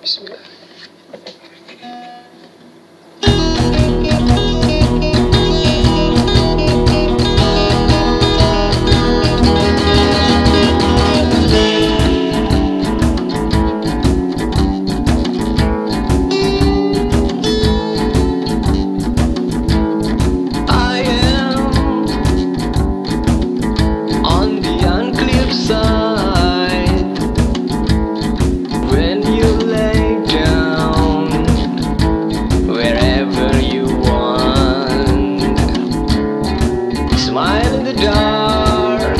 Bismillah. I am on the unclear side. When you lay down wherever you want, smile in the dark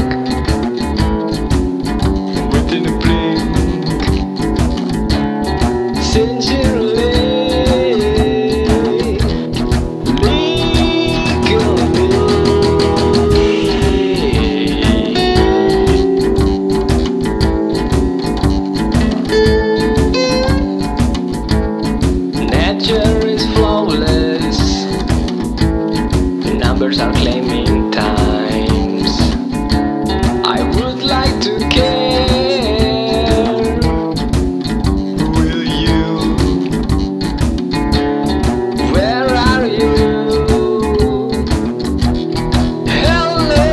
within a blink. Sincerely nature is flawless. Numbers are claiming times. I would like to care. Will you? Where are you? Hello.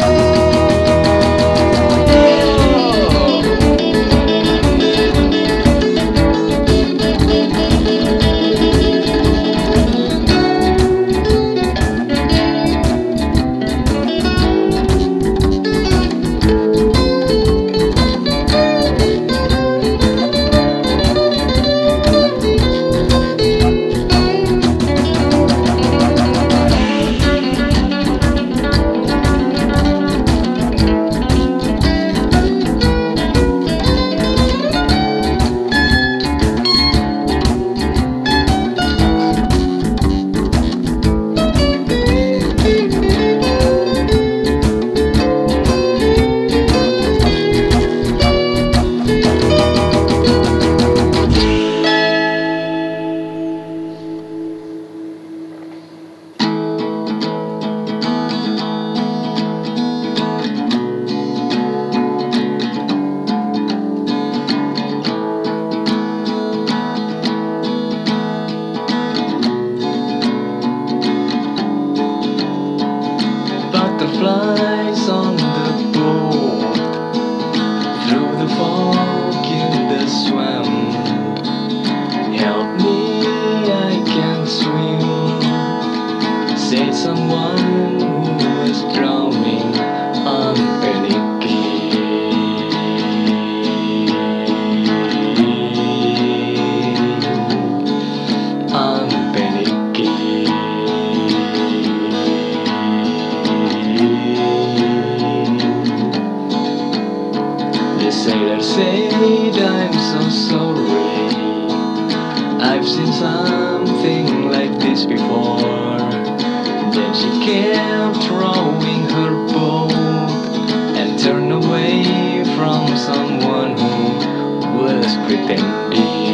Butterflies on the boat, through the fog in the swim. Help me, I can't swim, said someone who was drowning, unpanicky. The sailor said, I'm so sorry, I've seen something like this before. Then she kept rowing her boat and turned away from someone who was pretending.